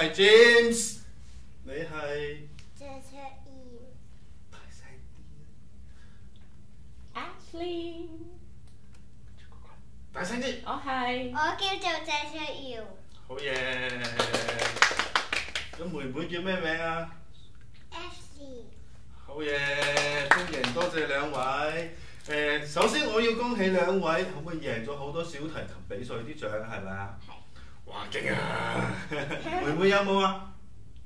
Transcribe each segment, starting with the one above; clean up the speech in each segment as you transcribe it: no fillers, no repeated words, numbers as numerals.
係 James， 你係謝卓妍。 大聲啲。 Ashley， 大聲啲。 我係。 我叫做謝卓瑤。 好嘢。咁妹妹叫咩名啊 Ashley。 好嘢，歡迎多謝兩位。首先我要恭喜兩位，可唔可以贏咗好多小提琴比賽啲獎係咪啊？ 係。 哇勁啊！妹妹有冇啊？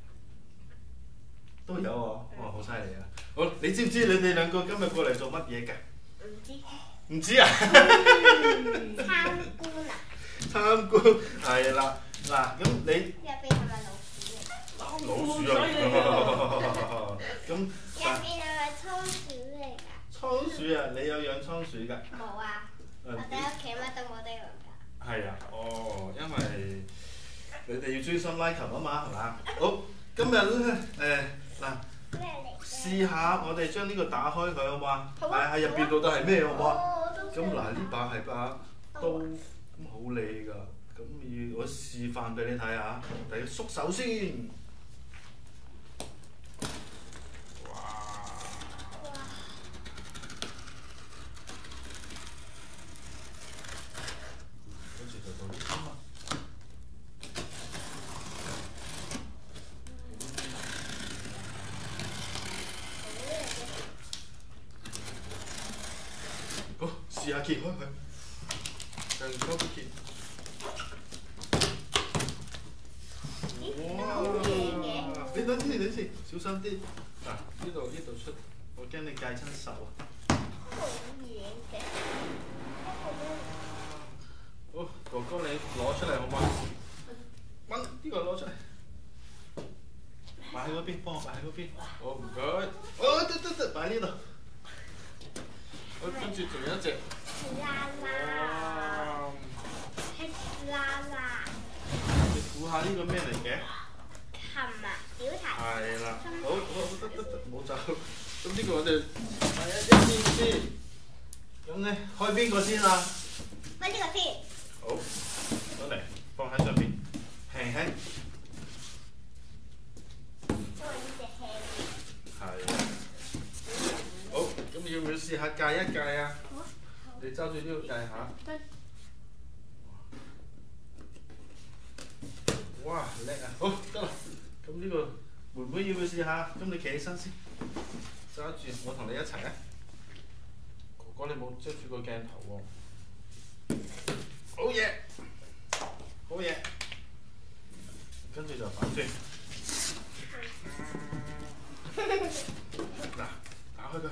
都有啊！哇，好犀利啊！好，你知唔知你哋兩個今日過嚟做乜嘢㗎？ 唔知。 唔知啊？ 參觀啊！ 參觀係啦，嗱咁你入邊係咪老鼠嚟？ 老鼠啊！咁入邊係咪倉鼠嚟㗎？ 倉鼠啊，你有養倉鼠㗎？ 冇啊！我哋屋企乜都冇得養㗎。 係啊，哦，因為你哋要專心拉琴啊嘛，係嘛？好，今日咧嗱， 咩嚟㗎？ 試下我哋將呢個打開佢好嘛？ 好啊喺入邊到底係咩好唔好啊？ 哦，我都咁嗱，呢把係把刀，咁好利㗎。咁我示範俾你睇下，第一縮手先。哇！跟住就到呢邊啦。好，試下揭開佢，更多啲揭。哇！你等先，小心啲。嗱，呢度出，我驚你戒親手啊！ 冇嘢嘅。 好，哥哥你攞出嚟好嗎？揾呢個攞出嚟，擺喺嗰邊，幫我擺喺嗰邊。好，唔該。哦，得，擺呢度。好，跟住仲有一隻。 啦啦。係啦啦。 你估下呢個咩嚟嘅？ 琴啊，小提。 係啦，好，得，冇走。咁呢個我哋擺一邊先。咁咧，開邊個先啊？ 開呢個先。 好，攞嚟放喺上邊，輕輕。 因為呢隻輕。 係。好，咁要唔要試下戒一戒啊？ 好。 你揸住呢個戒下。哇，叻啊！好，得啦。咁呢個妹妹要唔要試下？咁你企起身先，揸住，我同你一齊啊！哥哥你冇遮住個鏡頭喎。好嘢，好嘢。跟住就反轉。嗱，打開佢。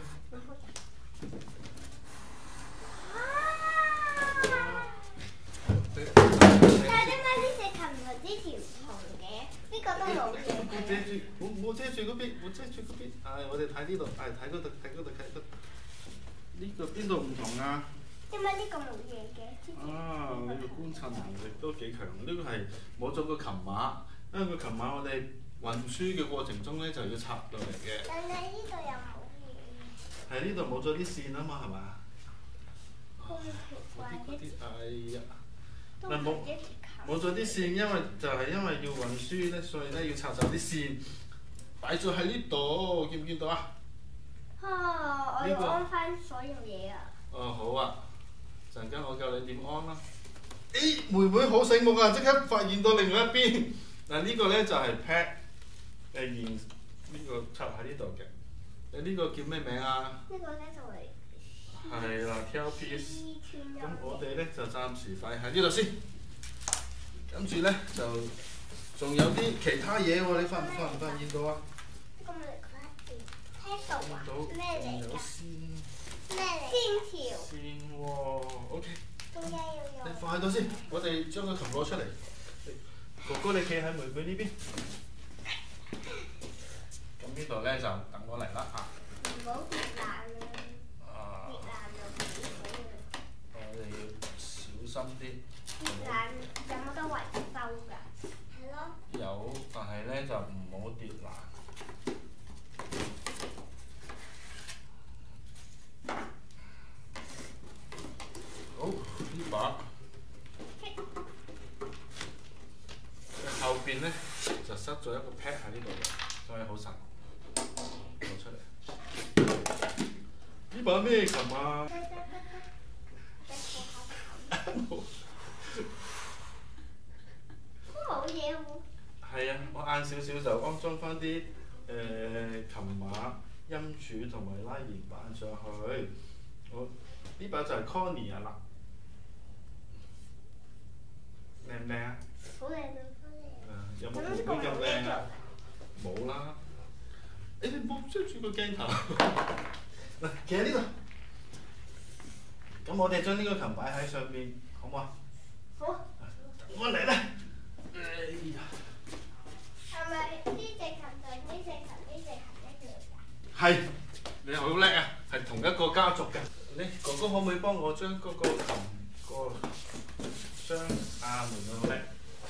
但係點解呢隻琴同呢條唔同嘅？呢個都冇嘢。 遮住，冇遮住嗰邊，冇遮住嗰邊。係，我哋睇呢度，係睇嗰度，睇嗰度，睇嗰度。呢個邊度唔同啊？ 點解呢個冇嘢嘅？ 啊，你個觀察能力都幾強。呢個係冇咗個琴碼，因為個琴碼我哋運輸嘅過程中咧就要插落嚟嘅。 但係呢度又冇嘢。 係呢度冇咗啲線啊嘛，係嘛？ 好奇怪嗰啲，哎呀， 都係一條琴。 冇咗啲線，因為要運輸咧，所以咧要插走啲線，擺咗喺呢度，見唔見到啊？ 啊！我要安翻所有嘢啊！ 哦，好啊，陣間我教你點安啦。誒，妹妹好醒目啊！即刻發現到另外一邊。嗱，呢個咧就係 pad， 呢個插喺呢度嘅。呢個叫咩名啊？ 呢個咧就係啦 ，tailpiece。咁我哋咧就暫時擺喺呢度先。跟住咧就仲有啲其他嘢喎，你發唔現到啊？ 呢個咪聽到啊？咩嚟㗎？咩嚟？線條。 線喎 ，OK。 點解要用？ 你放喺度先，我哋將個琴攞出嚟。哥哥你企喺妹妹呢邊。咁呢度咧就等我嚟啦嚇。 唔好跌爛啊！跌爛就唔好啦。 我哋要小心啲。 跌爛有冇得維修㗎？係咯。 有，但係咧就唔好跌爛。好，呢把後邊咧就塞咗一個 pad 喺呢度嘅，所以好實。攞出嚟。呢把咩琴啊？ 冇嘢喎。係啊，我晏少少就安裝翻啲琴碼、音柱同埋拉弦板上去。我呢把就係 Connie 啦。靚唔靚啊？ 好靚啊！ 有冇妹妹咁靚啊？冇啦。你唔好追住個鏡頭。嗱，企喺呢度。咁我哋將呢個琴擺喺上面，好唔好啊？ 好。 我嚟啦！哎呀！ 係咪呢隻琴同呢隻琴一樣㗎？ 係，你好叻啊！係同一個家族嘅。你哥哥可唔可以幫我將嗰個琴個箱門好叻？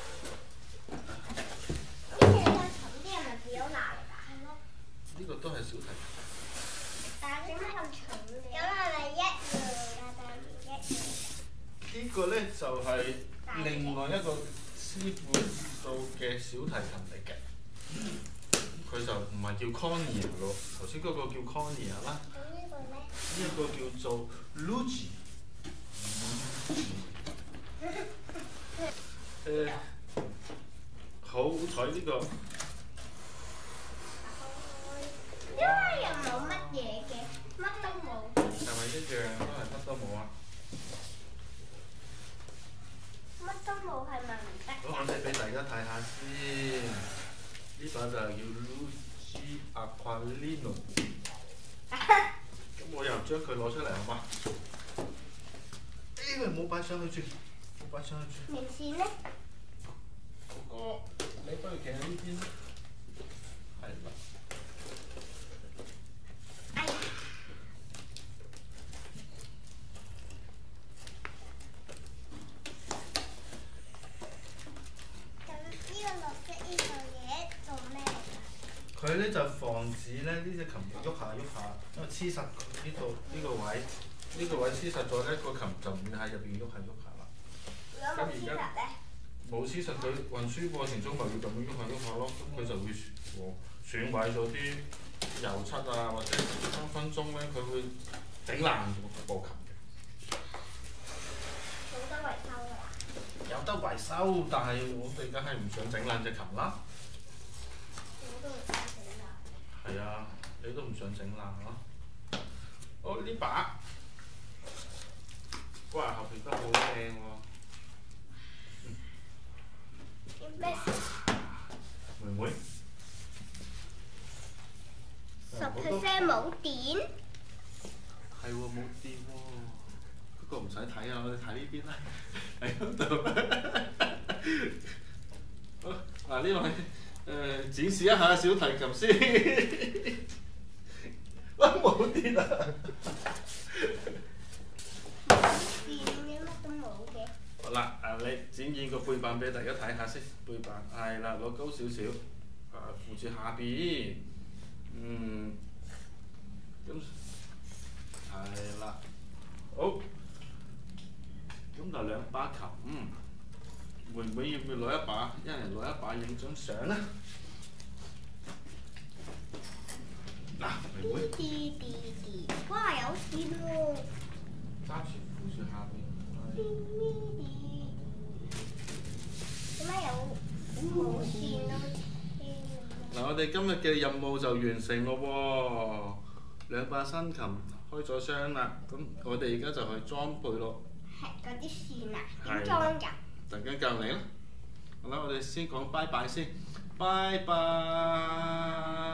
呢隻琴啲係咪比較難㗎？係咯。 呢個都係小提琴。 但係點解咁重嘅？咁係咪一樣㗎？但係唔一樣。呢個咧就係另外一個師傅做嘅小提琴嚟嘅。佢就唔係叫 Connie 咯，頭先嗰個叫 Connie 啦。 咁呢個咧？ 呢個叫做 Luigi。好彩呢個。 因為又冇乜嘢嘅，乜都冇。 係咪一樣都係乜都冇啊？ 乜都冇係咪唔得？ 好，我哋俾大家睇下先。呢把就係叫 Luigi Aquilino。咁我又將佢攞出嚟好嗎？呢個冇擺上去住，冇擺上去住。 明線咧？ 哥哥，你不如企喺呢邊啦。係啦。 哎呀！咁呢個綠色呢嚿嘢做咩㗎？ 佢咧就防止咧呢隻琴喐下喐下，因為黐實呢度呢個位，呢個位黐實咗咧，個琴就唔會喺入邊喐下喐下啦。 如果冇黐實咧？冇黐實佢運輸過程中咪要咁樣喐下喐下咯，咁佢就會損毀咗啲油漆啊，或者分鐘咧佢會整爛部琴嘅。 冇得維修㗎啦。 有得維修，但係我哋梗係唔想整爛隻琴啦。 我都唔想整爛。 係啊，你都唔想整爛咯。好，呢把，哇，後邊都好靚喎。 咩？ 妹妹。 10% 冇電。 係喎，冇電喎。不過唔使睇啊，我哋睇呢邊啦。喺嗰度。好，嗱呢位展示一下小提琴先。哇！冇電啊！ 電嘅乜都冇嘅。 好啦，你展現個背板俾大家睇下先。背板係啦，攞高少少，扶住下邊。咁係啦，好。咁就兩把琴，妹妹要唔要攞一把？一人攞一把影張相啦。嗱，妹妹。 滴，哇！有線喎。 揸住扶住下邊。 點解有冇線啊？ 嗱，我哋今日嘅任務就完成咯喎，兩把新琴開咗箱啦，咁我哋而家就去裝配咯。 係嗰啲線啊？點裝㗎？ 陣間教你啦。好啦，我哋先講拜拜先，拜拜。